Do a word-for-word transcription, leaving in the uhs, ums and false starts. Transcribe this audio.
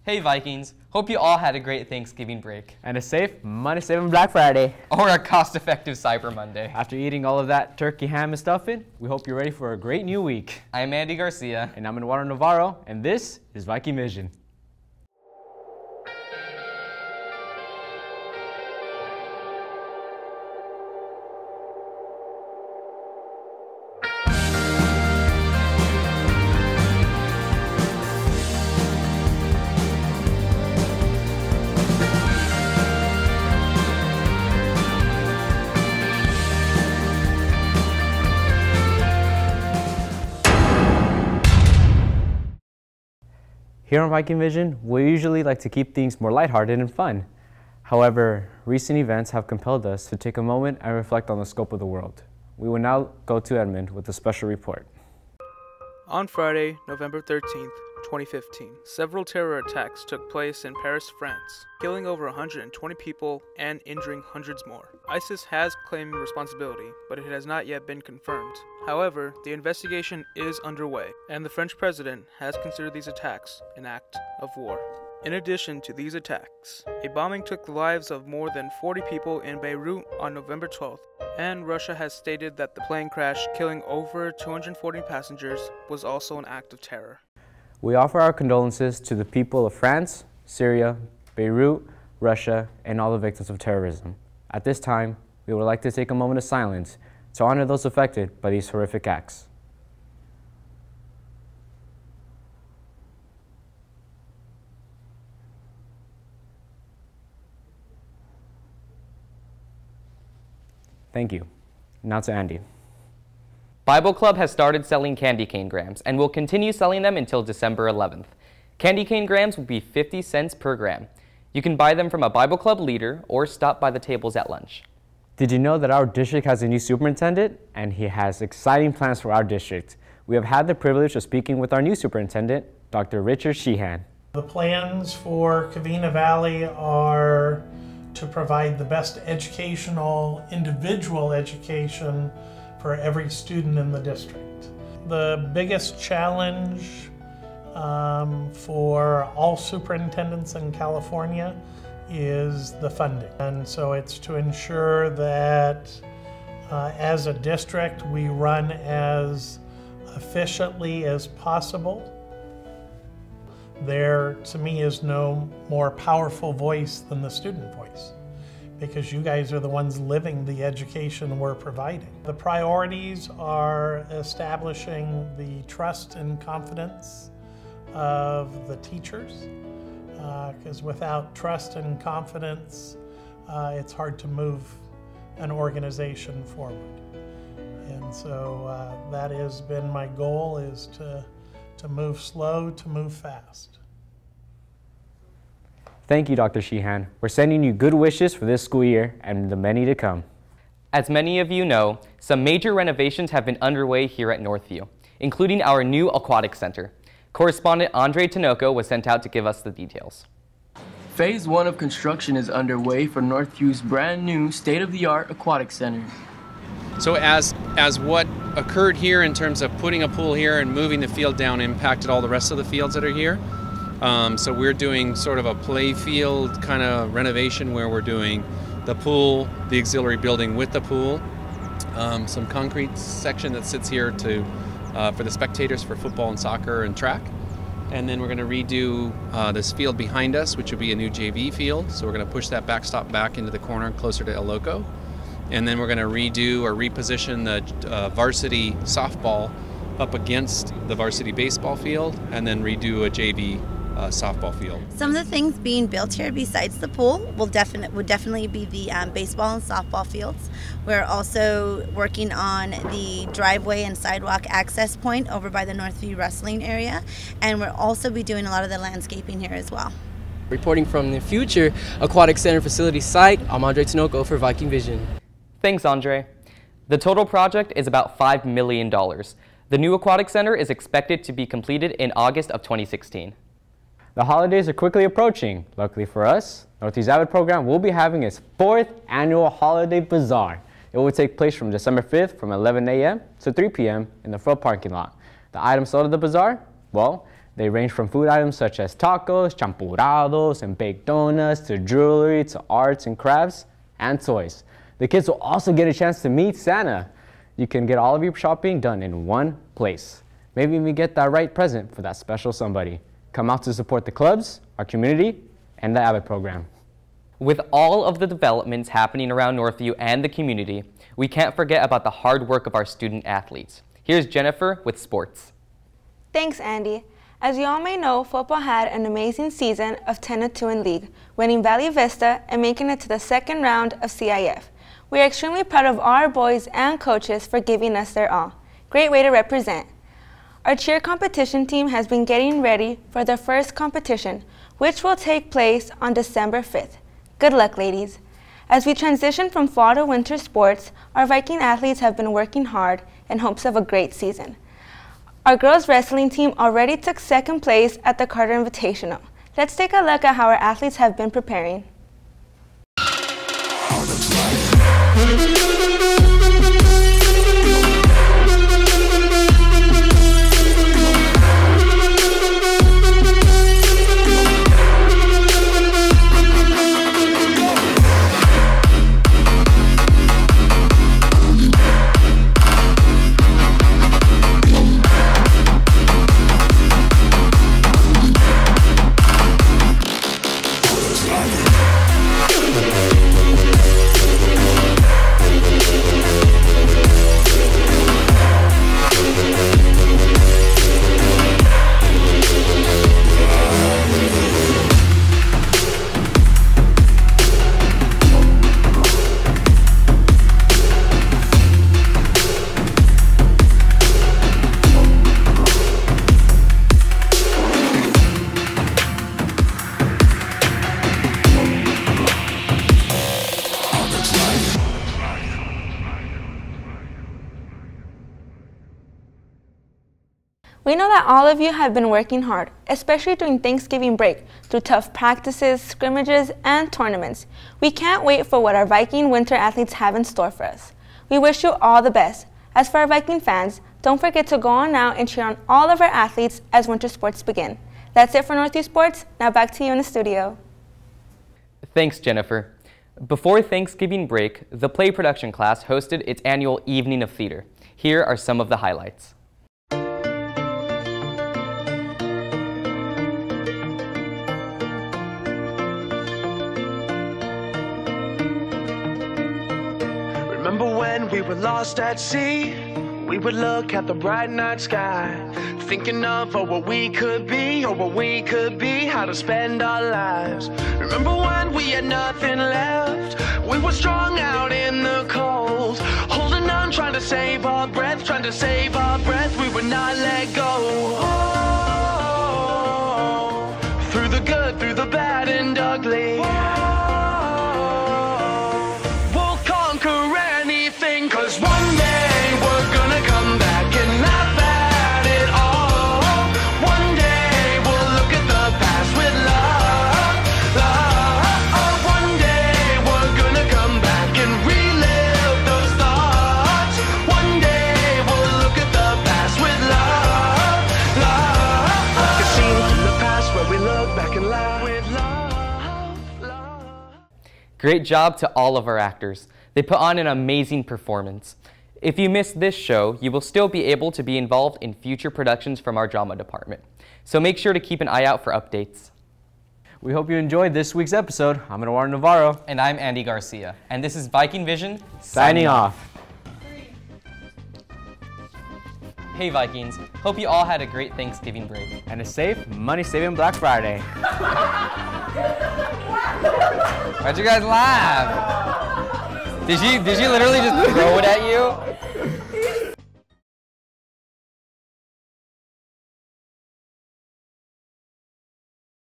Hey Vikings, hope you all had a great Thanksgiving break. And a safe money-saving Black Friday. Or a cost-effective Cyber Monday. After eating all of that turkey, ham, and stuffing, we hope you're ready for a great new week. I'm Andy Garcia. And I'm Eduardo Navarro, and this is Viking Vision. Here on Viking Vision, we usually like to keep things more lighthearted and fun. However, recent events have compelled us to take a moment and reflect on the scope of the world. We will now go to Edmund with a special report. On Friday, November thirteenth, twenty fifteen, several terror attacks took place in Paris, France, killing over one hundred twenty people and injuring hundreds more. ISIS has claimed responsibility, but it has not yet been confirmed. However, the investigation is underway, and the French president has considered these attacks an act of war. In addition to these attacks, a bombing took the lives of more than forty people in Beirut on November twelfth, and Russia has stated that the plane crash killing over two hundred forty passengers was also an act of terror. We offer our condolences to the people of France, Syria, Beirut, Russia, and all the victims of terrorism. At this time, we would like to take a moment of silence to honor those affected by these horrific acts. Thank you. Now to Andy. Bible Club has started selling candy cane grams and will continue selling them until December eleventh. Candy cane grams will be fifty cents per gram. You can buy them from a Bible Club leader or stop by the tables at lunch. Did you know that our district has a new superintendent and he has exciting plans for our district? We have had the privilege of speaking with our new superintendent, Doctor Richard Sheehan. The plans for Covina Valley are to provide the best educational, individual education for every student in the district. The biggest challenge um, for all superintendents in California is the funding. And so it's to ensure that uh, as a district we run as efficiently as possible. There, to me, is no more powerful voice than the student voice, because you guys are the ones living the education we're providing. The priorities are establishing the trust and confidence of the teachers, because uh, without trust and confidence, uh, it's hard to move an organization forward. And so uh, that has been my goal, is to, to move slow, to move fast. Thank you, Doctor Sheehan. We're sending you good wishes for this school year and the many to come. As many of you know, some major renovations have been underway here at Northview, including our new aquatic center. Correspondent Andre Tinoco was sent out to give us the details. Phase one of construction is underway for Northview's brand new state-of-the-art aquatic center. So as, as what occurred here in terms of putting a pool here and moving the field down impacted all the rest of the fields that are here, um, so we're doing sort of a play field kind of renovation where we're doing the pool, the auxiliary building with the pool, um, some concrete section that sits here to uh, for the spectators for football and soccer and track. And then we're going to redo uh, this field behind us, which will be a new J V field. So we're going to push that backstop back into the corner closer to El Loco. And then we're going to redo or reposition the uh, varsity softball up against the varsity baseball field, and then redo a J V uh, softball field. Some of the things being built here besides the pool will definite, would definitely be the um, baseball and softball fields. We're also working on the driveway and sidewalk access point over by the Northview wrestling area, and we'll also be doing a lot of the landscaping here as well. Reporting from the future Aquatic Center facility site, I'm Andre Tinoco for Viking Vision. Thanks, Andre. The total project is about five million dollars. The new aquatic center is expected to be completed in August of twenty sixteen. The holidays are quickly approaching. Luckily for us, Northview's Avid program will be having its fourth annual Holiday Bazaar. It will take place from December fifth from eleven A M to three P M in the front parking lot. The items sold at the bazaar? Well, They range from food items such as tacos, champurados, and baked donuts, to jewelry, to arts and crafts, and toys. The kids will also get a chance to meet Santa. You can get all of your shopping done in one place. Maybe even get that right present for that special somebody. Come out to support the clubs, our community, and the Abbott program. With all of the developments happening around Northview and the community, we can't forget about the hard work of our student athletes. Here's Jennifer with sports. Thanks, Andy. As you all may know, football had an amazing season of ten and two in league, winning Valley Vista and making it to the second round of C I F. We are extremely proud of our boys and coaches for giving us their all. Great way to represent. Our cheer competition team has been getting ready for their first competition, which will take place on December fifth. Good luck, ladies. As we transition from fall to winter sports, our Viking athletes have been working hard in hopes of a great season. Our girls wrestling team already took second place at the Carter Invitational. Let's take a look at how our athletes have been preparing. We know that all of you have been working hard, especially during Thanksgiving break, through tough practices, scrimmages, and tournaments. We can't wait for what our Viking winter athletes have in store for us. We wish you all the best. As for our Viking fans, don't forget to go on out and cheer on all of our athletes as winter sports begin. That's it for Northview Sports. Now back to you in the studio. Thanks, Jennifer. Before Thanksgiving break, the play production class hosted its annual Evening of Theater. Here are some of the highlights. Remember when we were lost at sea? We would look at the bright night sky, thinking of oh, what we could be, or what we could be, how to spend our lives. Remember when we had nothing left? We were strung out in the cold, holding on, trying to save our breath, trying to save our breath. We would not let go. Oh, through the good, through the bad and ugly. Cause one day we're gonna come back and laugh at it all. One day we'll look at the past with love, love. One day we're gonna come back and relive those thoughts. One day we'll look at the past with love, love. Like a scene from the past where we look back and laugh with love, love. Great job to all of our actors. They put on an amazing performance. If you missed this show, you will still be able to be involved in future productions from our drama department. So make sure to keep an eye out for updates. We hope you enjoyed this week's episode. I'm Eduardo Navarro. And I'm Andy Garcia. And this is Viking Vision, Signing off. Hey Vikings, hope you all had a great Thanksgiving break. And a safe, money-saving Black Friday. Why'd you guys laugh? Did you, did you literally just throw it at you?